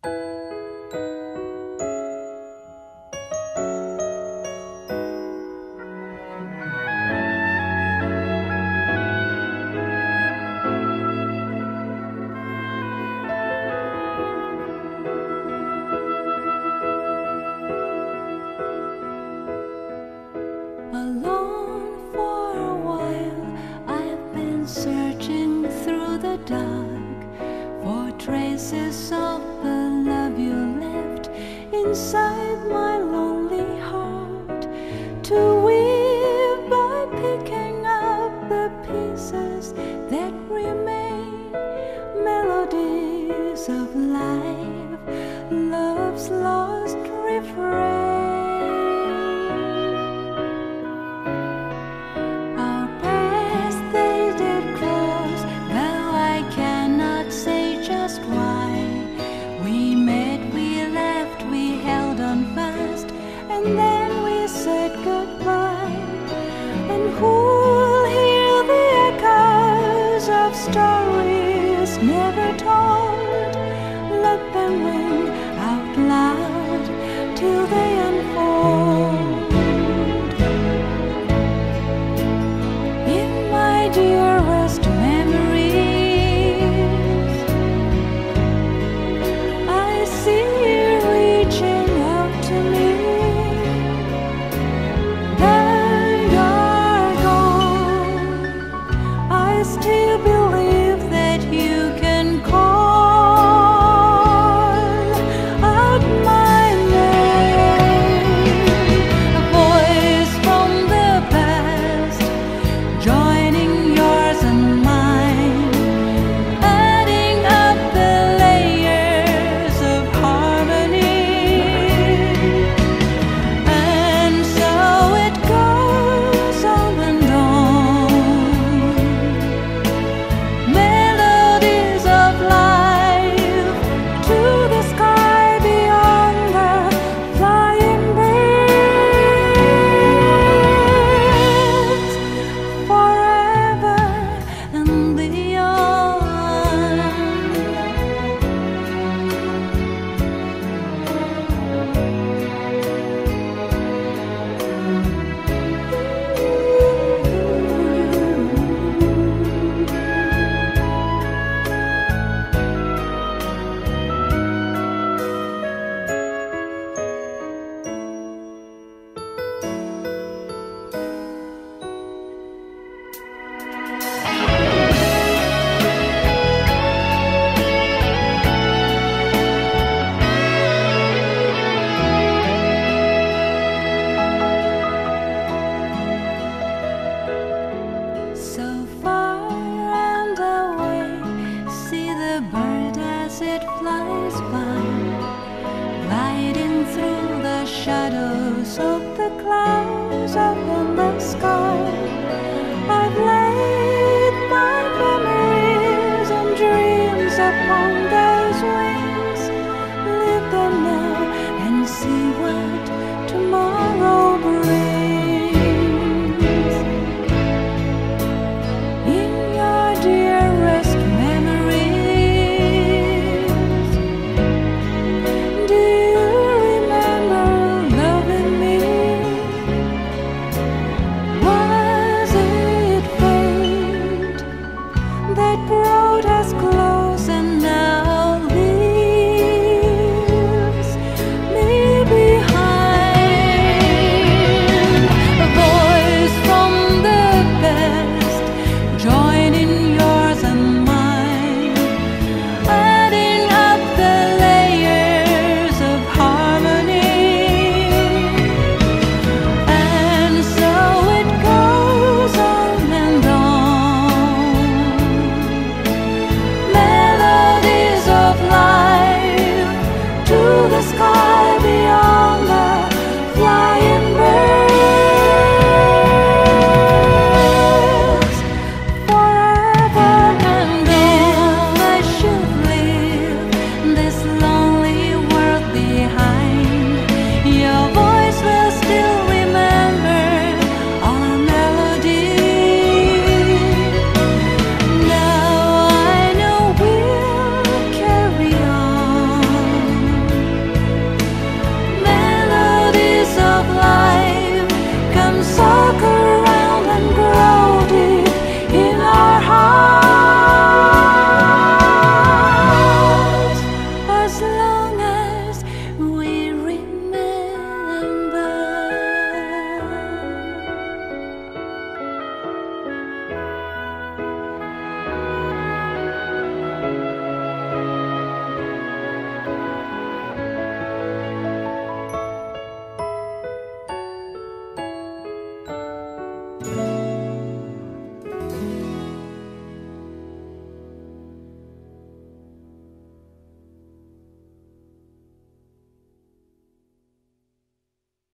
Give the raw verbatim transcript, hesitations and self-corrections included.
Alone for a while, I've been searching through the dark for traces of the love you left inside my lonely heart, to weave by picking up the pieces that remain, melodies of life, love's lost refrain. And then we said goodbye, and who'll hear the echoes of stories never told? Let them ring out loud till they unfold. In my dearest memories, I see you reaching out to me. Still believe that you can call out my name, a voice from the past, joining yours and mine, adding up the layers of harmony. And so it goes on and on. It flies by, gliding through the shadows of the clouds up in the sky. I've laid my memories and dreams upon those wings. Leave them now and see what tomorrow brings. In your dearest that brought us close and now leaves me behind. A voice from the past, joining yours and mine, adding up the layers of harmony. And so it goes on and on. The sky beyond the flying birds. Forever and all I should live this long.